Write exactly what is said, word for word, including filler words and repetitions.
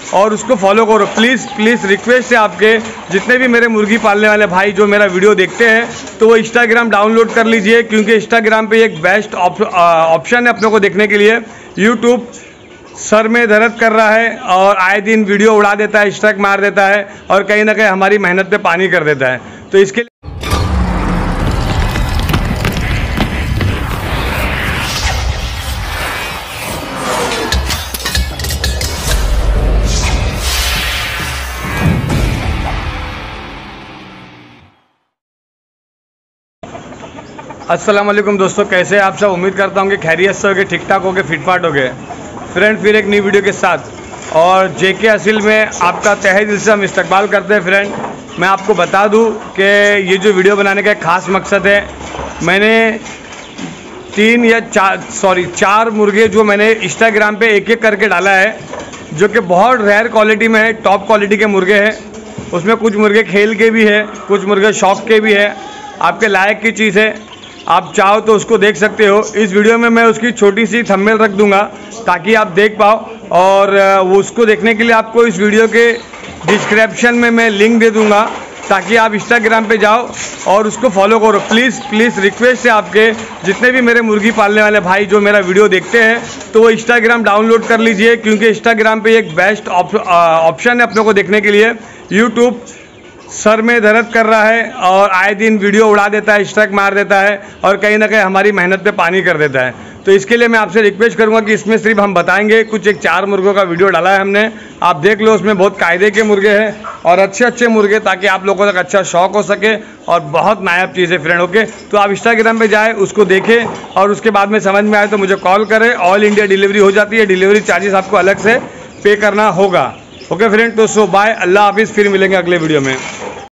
और उसको फॉलो करो। प्लीज़ प्लीज़ रिक्वेस्ट है आपके, जितने भी मेरे मुर्गी पालने वाले भाई जो मेरा वीडियो देखते हैं तो वो इंस्टाग्राम डाउनलोड कर लीजिए, क्योंकि इंस्टाग्राम पे एक बेस्ट ऑप्शन है अपने को देखने के लिए। यूट्यूब सर में दर्द कर रहा है और आए दिन वीडियो उड़ा देता है, स्ट्राइक मार देता है और कहीं ना कहीं हमारी मेहनत पे पानी कर देता है। तो इसके लिए अस्सलाम वालेकुम दोस्तों, कैसे आप सब? उम्मीद करता हूँ कि खैरियत से होगे, ठीक ठाक होगे, फिटफाट होगे। फ्रेंड फिर एक नई वीडियो के साथ और जेके असिल में आपका तहे दिल से हम इस्तकबाल करते हैं। फ्रेंड मैं आपको बता दूं कि ये जो वीडियो बनाने का एक ख़ास मकसद है, मैंने तीन या चार सॉरी चार मुर्गे जो मैंने इंस्टाग्राम पे एक एक करके डाला है, जो कि बहुत रेयर क्वालिटी में है, टॉप क्वालिटी के मुर्गे हैं। उसमें कुछ मुर्गे खेल के भी है, कुछ मुर्गे शौक के भी है, आपके लायक की चीज़ है। आप चाहो तो उसको देख सकते हो। इस वीडियो में मैं उसकी छोटी सी थंबनेल रख दूंगा ताकि आप देख पाओ, और वो उसको देखने के लिए आपको इस वीडियो के डिस्क्रिप्शन में मैं लिंक दे दूंगा ताकि आप इंस्टाग्राम पे जाओ और उसको फॉलो करो। प्लीज़ प्लीज़ रिक्वेस्ट है आपके, जितने भी मेरे मुर्गी पालने वाले भाई जो मेरा वीडियो देखते हैं तो वो इंस्टाग्राम डाउनलोड कर लीजिए, क्योंकि इंस्टाग्राम पे एक बेस्ट ऑप्शन है अपने को देखने के लिए। यूट्यूब सर में दर्द कर रहा है और आए दिन वीडियो उड़ा देता है, स्ट्राइक मार देता है और कहीं ना कहीं हमारी मेहनत पे पानी कर देता है। तो इसके लिए मैं आपसे रिक्वेस्ट करूंगा कि इसमें सिर्फ हम बताएंगे, कुछ एक चार मुर्गों का वीडियो डाला है हमने, आप देख लो। उसमें बहुत कायदे के मुर्गे हैं और अच्छे अच्छे मुर्गे, ताकि आप लोगों तक अच्छा शौक हो सके और बहुत नायाब चीज़ है फ्रेंड। ओके, तो आप इंस्टाग्राम पे जाए, उसको देखें और उसके बाद में समझ में आए तो मुझे कॉल करें। ऑल इंडिया डिलीवरी हो जाती है, डिलीवरी चार्जेस आपको अलग से पे करना होगा। ओके फ्रेंड, तो सो बाय, अल्लाह हाफिज़, फिर मिलेंगे अगले वीडियो में।